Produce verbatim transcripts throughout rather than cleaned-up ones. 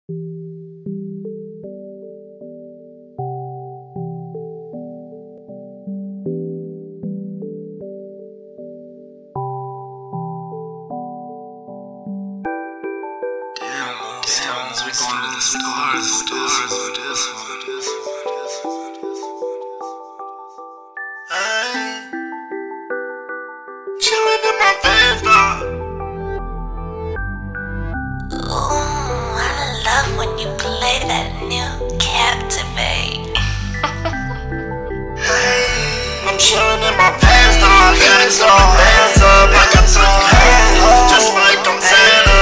Moonstones, we going to the stars, stars with this one. Hey, chillin' in my vans, dog. Ooh, I love when you play that new Captivate. Hey, I'm chillin' in my vans, dog. Hands up, hands up, I got some hands, just like I'm Santa.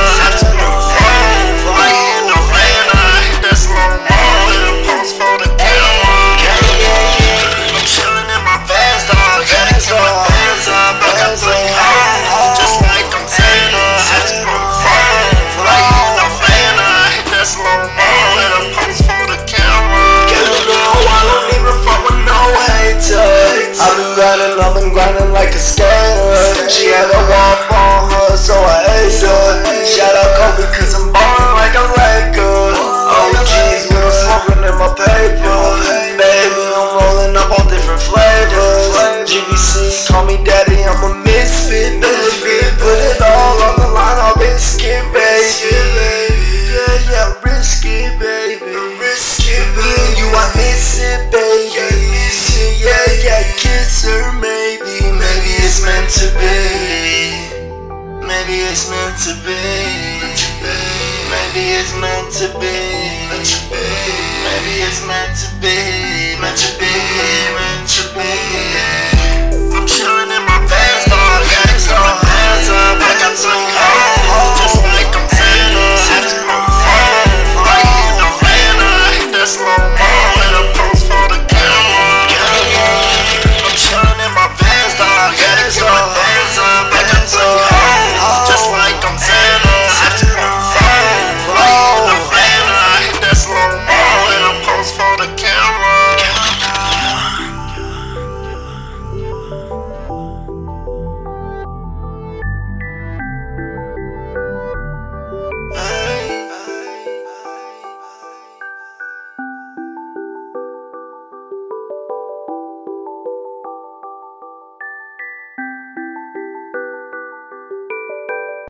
I've been grinding like a skater. She had a walk on her, so I ate her. Shout out Kobe, cause I'm ballin' like a Laker. Oh geez, when I'm smoking in my paper. Baby, I'm rolling up all different flavors. G B C, call me daddy, I'm a misfit, baby. Put it all on the line, I'll risk it, baby. Yeah, yeah, risk it, baby. Risk it, baby. You, I miss it, baby. Yeah, yeah, kiss her, maybe. Maybe it's meant to be. Maybe it's meant to be. Maybe it's meant to be. Maybe it's meant to be. Meant to be, meant to be.